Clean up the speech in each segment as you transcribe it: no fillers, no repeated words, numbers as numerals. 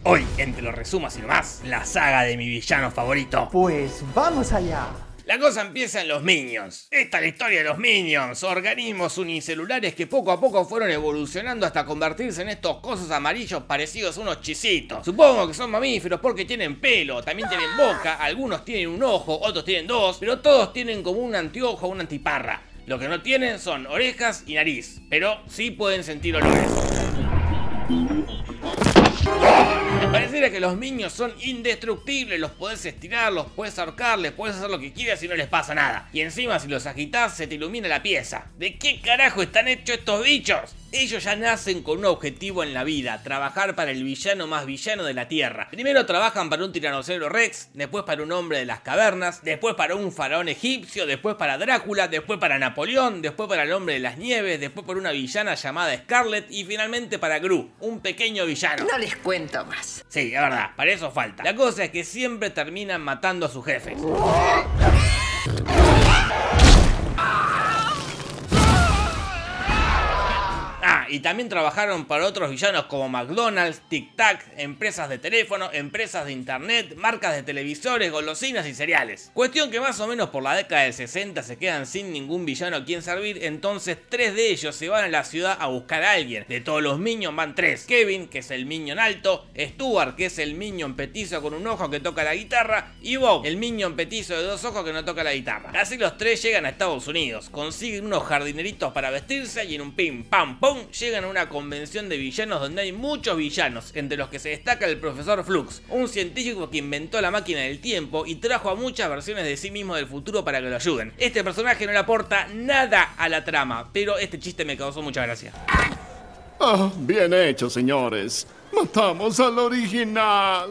Hoy, entre los resumos y nomás, la saga de mi villano favorito. Pues vamos allá. La cosa empieza en los Minions. Esta es la historia de los Minions, organismos unicelulares que poco a poco fueron evolucionando hasta convertirse en estos cosos amarillos parecidos a unos chisitos. Supongo que son mamíferos porque tienen pelo, también tienen boca, algunos tienen un ojo, otros tienen dos, pero todos tienen como un anteojo o una antiparra. Lo que no tienen son orejas y nariz, pero sí pueden sentir olores. Pareciera que los Minions son indestructibles, los podés estirar, los podés ahorcar, les podés hacer lo que quieras y no les pasa nada. Y encima si los agitás se te ilumina la pieza. ¿De qué carajo están hechos estos bichos? Ellos ya nacen con un objetivo en la vida, trabajar para el villano más villano de la Tierra. Primero trabajan para un tiranosaurio Rex, después para un hombre de las cavernas, después para un faraón egipcio, después para Drácula, después para Napoleón, después para el hombre de las nieves, después para una villana llamada Scarlet y finalmente para Gru, un pequeño villano. No les cuento más. Sí, es verdad, para eso falta. La cosa es que siempre terminan matando a sus jefes. Y también trabajaron para otros villanos como McDonald's, Tic Tac, empresas de teléfono, empresas de internet, marcas de televisores, golosinas y cereales. Cuestión que más o menos por la década del 60 se quedan sin ningún villano a quien servir, entonces 3 de ellos se van a la ciudad a buscar a alguien. De todos los Minions van 3. Kevin, que es el Minion alto, Stuart, que es el Minion petizo con un ojo que toca la guitarra, y Bob, el Minion petizo de 2 ojos que no toca la guitarra. Así los 3 llegan a Estados Unidos, consiguen unos jardineritos para vestirse y en un pim pam pum llegan a una convención de villanos donde hay muchos villanos, entre los que se destaca el profesor Flux, un científico que inventó la máquina del tiempo y trajo a muchas versiones de sí mismo del futuro para que lo ayuden. Este personaje no le aporta nada a la trama, pero este chiste me causó mucha gracia. Ah, bien hecho, señores. Matamos al original.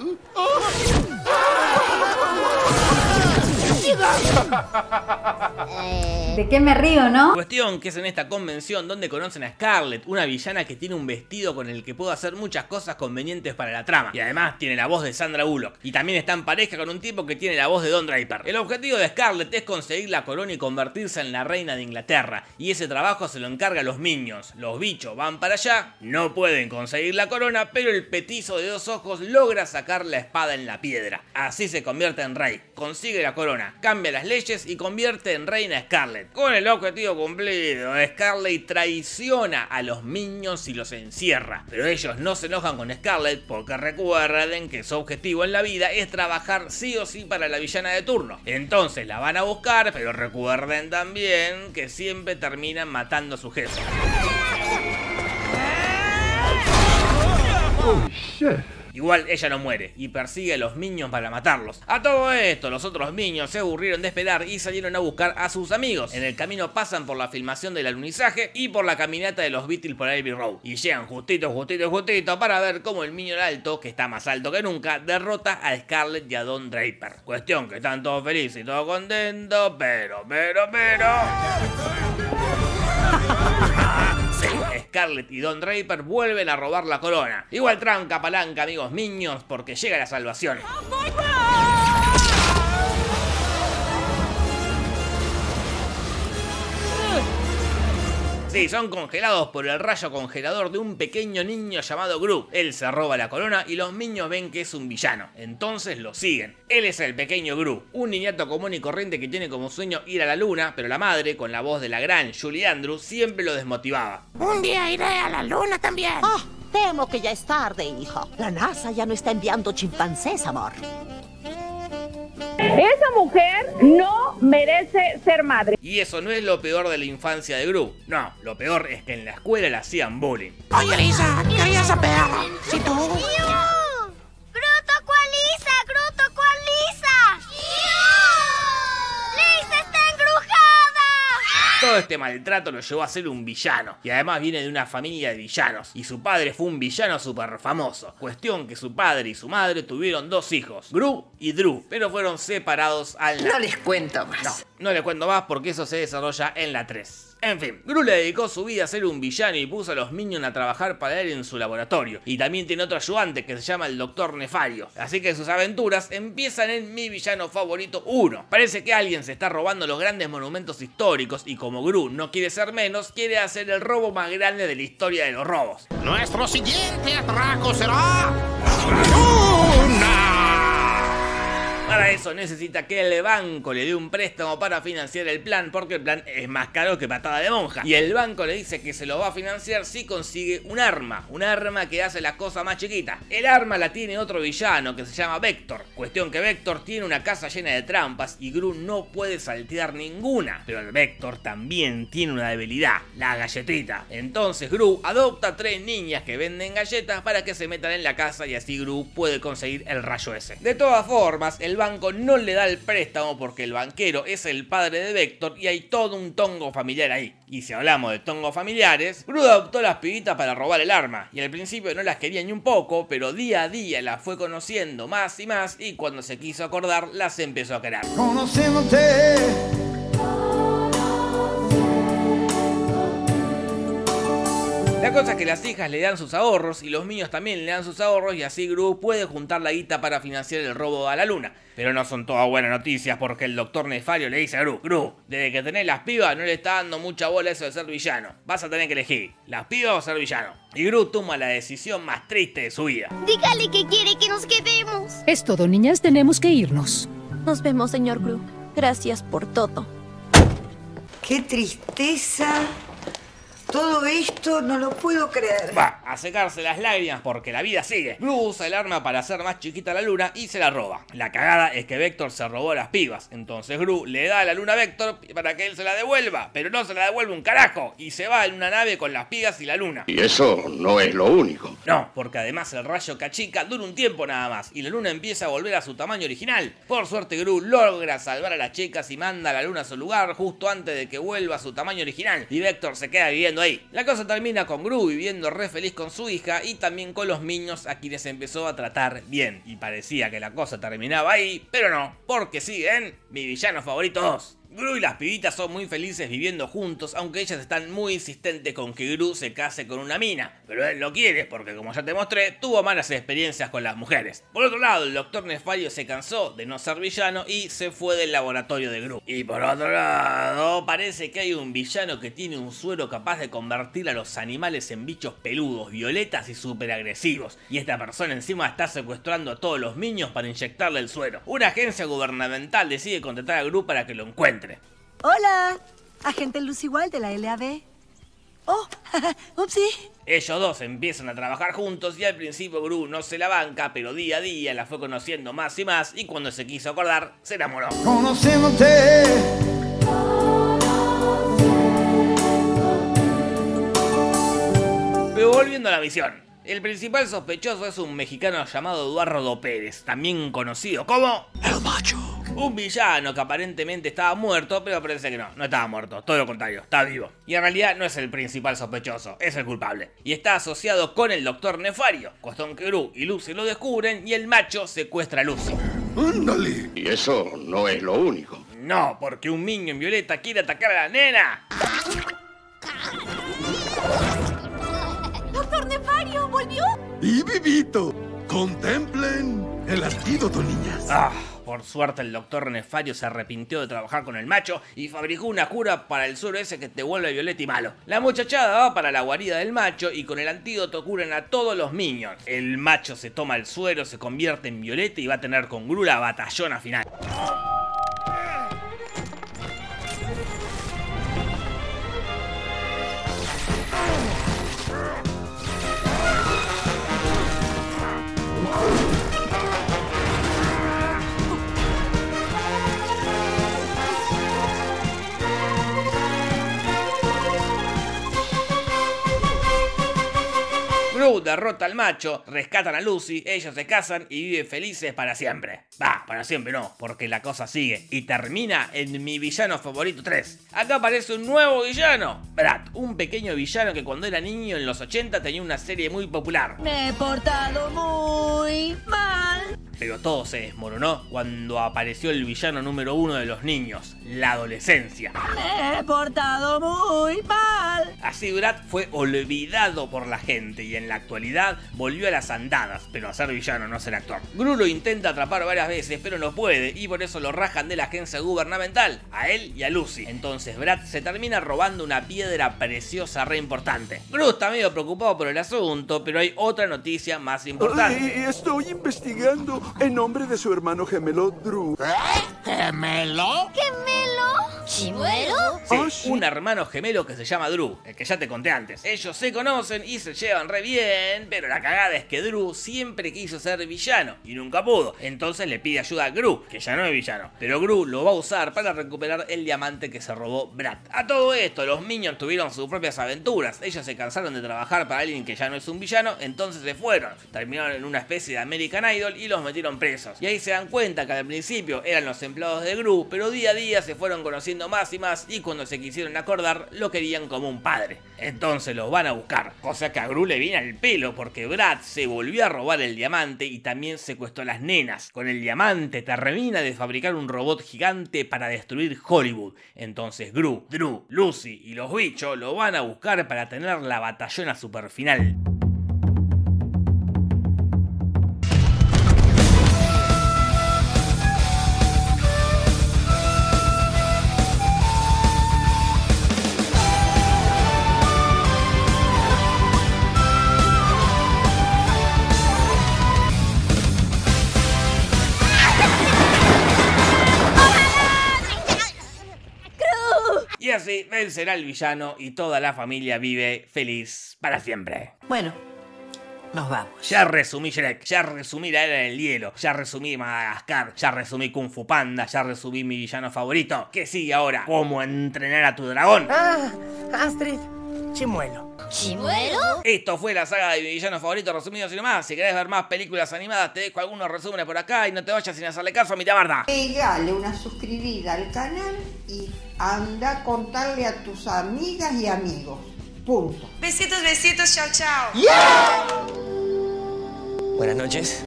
¿De qué me río, no? Cuestión que es en esta convención donde conocen a Scarlet, una villana que tiene un vestido con el que puede hacer muchas cosas convenientes para la trama. Y además tiene la voz de Sandra Bullock. Y también está en pareja con un tipo que tiene la voz de Don Draper. El objetivo de Scarlet es conseguir la corona y convertirse en la reina de Inglaterra. Y ese trabajo se lo encarga a los Minions. Los bichos van para allá, no pueden conseguir la corona, pero el petizo de 2 ojos logra sacar la espada en la piedra. Así se convierte en rey, consigue la corona, cambia las leyes y convierte en reina a Scarlet. Con el objetivo cumplido, Scarlet traiciona a los Minions y los encierra. Pero ellos no se enojan con Scarlet porque recuerden que su objetivo en la vida es trabajar sí o sí para la villana de turno. Entonces la van a buscar, pero recuerden también que siempre terminan matando a su jefe. Oh, shit. Igual ella no muere y persigue a los Minions para matarlos. A todo esto, los otros Minions se aburrieron de esperar y salieron a buscar a sus amigos. En el camino pasan por la filmación del alunizaje y por la caminata de los Beatles por Abbey Road. Y llegan justito para ver cómo el Minion alto, que está más alto que nunca, derrota a Scarlet y a Don Draper. Cuestión que están todos felices y todos contentos, pero... Scarlet y Don Draper vuelven a robar la corona. Igual tranca palanca, amigos Minions, porque llega la salvación. Sí, son congelados por el rayo congelador de un pequeño niño llamado Gru. Él se roba la corona y los Minions ven que es un villano, entonces lo siguen. Él es el pequeño Gru, un niñato común y corriente que tiene como sueño ir a la luna, pero la madre, con la voz de la gran Julie Andrews, siempre lo desmotivaba. Un día iré a la luna también. Oh, temo que ya es tarde, hijo. La NASA ya no está enviando chimpancés, amor. Esa mujer no merece ser madre. Y eso no es lo peor de la infancia de Gru. No, lo peor es que en la escuela le hacían bullying. Oye, Lisa, ¿qué hay esa perra? Si tú... ¡Gru tocó a Lisa! ¡Gru tocó a Lisa! ¡Lisa está engrujada! Todo este maltrato lo llevó a ser un villano. Y además viene de una familia de villanos. Y su padre fue un villano súper famoso. Cuestión que su padre y su madre tuvieron 2 hijos, Gru y Dru, pero fueron separados al... No les cuento más. No les cuento más porque eso se desarrolla en la 3. En fin, Gru le dedicó su vida a ser un villano y puso a los Minions a trabajar para él en su laboratorio. Y también tiene otro ayudante que se llama el Dr. Nefario. Así que sus aventuras empiezan en Mi Villano Favorito 1. Parece que alguien se está robando los grandes monumentos históricos y como Gru no quiere ser menos, quiere hacer el robo más grande de la historia de los robos. Nuestro siguiente atraco será... Para eso necesita que el banco le dé un préstamo para financiar el plan, porque el plan es más caro que patada de monja. Y el banco le dice que se lo va a financiar si consigue un arma que hace las cosas más chiquitas. El arma la tiene otro villano que se llama Vector. Cuestión que Vector tiene una casa llena de trampas y Gru no puede saltear ninguna. Pero el Vector también tiene una debilidad, la galletita. Entonces Gru adopta 3 niñas que venden galletas para que se metan en la casa y así Gru puede conseguir el rayo ese. De todas formas, el banco no le da el préstamo porque el banquero es el padre de Vector y hay todo un tongo familiar ahí. Y si hablamos de tongos familiares, Gru adoptó las pibitas para robar el arma y al principio no las quería ni un poco, pero día a día las fue conociendo más y más y cuando se quiso acordar las empezó a querer. Conociéndote. La cosa es que las hijas le dan sus ahorros y los niños también le dan sus ahorros y así Gru puede juntar la guita para financiar el robo a la luna. Pero no son todas buenas noticias porque el doctor Nefario le dice a Gru, desde que tenés las pibas no le está dando mucha bola eso de ser villano. Vas a tener que elegir, las pibas o ser villano. Y Gru toma la decisión más triste de su vida. Dígale que quiere que nos quedemos. Es todo, niñas, tenemos que irnos. Nos vemos, señor Gru. Gracias por todo. ¡Qué tristeza! Todo esto no lo puedo creer. Va a secarse las lágrimas porque la vida sigue. Gru usa el arma para hacer más chiquita la luna y se la roba. La cagada es que Vector se robó las pibas. Entonces Gru le da a la luna a Vector para que él se la devuelva. Pero no se la devuelve un carajo. Y se va en una nave con las pibas y la luna. Y eso no es lo único. No, porque además el rayo cachica dura un tiempo nada más. Y la luna empieza a volver a su tamaño original. Por suerte Gru logra salvar a las chicas y manda a la luna a su lugar justo antes de que vuelva a su tamaño original. Y Vector se queda viviendo ahí. La cosa termina con Gru viviendo re feliz con su hija y también con los niños a quienes empezó a tratar bien. Y parecía que la cosa terminaba ahí, pero no, porque siguen mi villano favorito 2. Gru y las pibitas son muy felices viviendo juntos, aunque ellas están muy insistentes con que Gru se case con una mina. Pero él no quiere porque, como ya te mostré, tuvo malas experiencias con las mujeres. Por otro lado, el doctor Nefario se cansó de no ser villano y se fue del laboratorio de Gru. Y por otro lado, parece que hay un villano que tiene un suero capaz de convertir a los animales en bichos peludos, violetas y súper agresivos. Y esta persona encima está secuestrando a todos los niños para inyectarle el suero. Una agencia gubernamental decide contratar a Gru para que lo encuentre. Hola, agente Lucy Wild de la LAB. Oh, upsi. Ellos dos empiezan a trabajar juntos y al principio Gru no se la banca, pero día a día la fue conociendo más y más y cuando se quiso acordar, se enamoró. Conociéndote. Pero volviendo a la misión. El principal sospechoso es un mexicano llamado Eduardo Pérez, también conocido como El Macho. Un villano que aparentemente estaba muerto, pero parece que no estaba muerto, todo lo contrario, está vivo. Y en realidad no es el principal sospechoso, es el culpable. Y está asociado con el doctor Nefario, cuestión que Gru y Lucy lo descubren y el macho secuestra a Lucy. ¡Ándale! Y eso no es lo único. No, porque un niño en violeta quiere atacar a la nena. ¡Doctor Nefario volvió! ¡Y vivito! ¡Contemplen el antídoto, niñas! Por suerte el doctor Nefario se arrepintió de trabajar con el macho y fabricó una cura para el suero ese que te vuelve violeta y malo. La muchachada va para la guarida del macho y con el antídoto curan a todos los minions. El macho se toma el suero, se convierte en violeta y va a tener con Gru la batallona final. Gru derrota al macho, rescatan a Lucy, ellos se casan y viven felices para siempre. Para siempre no, porque la cosa sigue y termina en mi villano favorito 3. Acá aparece un nuevo villano, Brad, un pequeño villano que cuando era niño en los 80 tenía una serie muy popular. Me he portado muy mal. Pero todo se desmoronó cuando apareció el villano número 1 de los niños, la adolescencia. Me he portado muy mal. Así Brad fue olvidado por la gente y en la actualidad volvió a las andadas, pero a ser villano, no a ser actor. Gru lo intenta atrapar varias veces, pero no puede y por eso lo rajan de la agencia gubernamental, a él y a Lucy. Entonces Brad se termina robando una piedra preciosa re importante. Gru está medio preocupado por el asunto, pero hay otra noticia más importante. Estoy investigando en nombre de su hermano gemelo Drew. ¿Gemelo? ¿Gemelo? ¿Chimuelo? Sí, un hermano gemelo que se llama Drew, el que ya te conté antes. Ellos se conocen y se llevan re bien, pero la cagada es que Drew siempre quiso ser villano y nunca pudo. Entonces le pide ayuda a Gru, que ya no es villano, pero Gru lo va a usar para recuperar el diamante que se robó Brad. A todo esto, los Minions tuvieron sus propias aventuras. Ellos se cansaron de trabajar para alguien que ya no es un villano, entonces se fueron. Terminaron en una especie de American Idol y los metieron presos. Y ahí se dan cuenta que al principio eran los empleados de Gru, pero día a día se fueron conociendo más y más, y cuando se quisieron acordar lo querían como un padre. Entonces los van a buscar, cosa que a Gru le viene al pelo porque Brad se volvió a robar el diamante y también secuestró a las nenas. Con el diamante termina de fabricar un robot gigante para destruir Hollywood. Entonces Gru, Drew, Lucy y los bichos lo van a buscar para tener la batallona super final. Y así vencerá al villano y toda la familia vive feliz para siempre. Bueno, nos vamos. Ya resumí Shrek, ya resumí la era del hielo, ya resumí Madagascar, ya resumí Kung Fu Panda, ya resumí mi villano favorito. ¿Qué sigue ahora? ¿Cómo entrenar a tu dragón? Ah, Astrid, Chimuelo. ¿Chimuelo? Esto fue la saga de mi villano favorito resumido así nomás. Si querés ver más películas animadas, te dejo algunos resúmenes por acá y no te vayas sin hacerle caso a mi tabarda. Pegale una suscribida al canal y anda a contarle a tus amigas y amigos. Punto. Besitos, besitos, chao, chao. Buenas noches.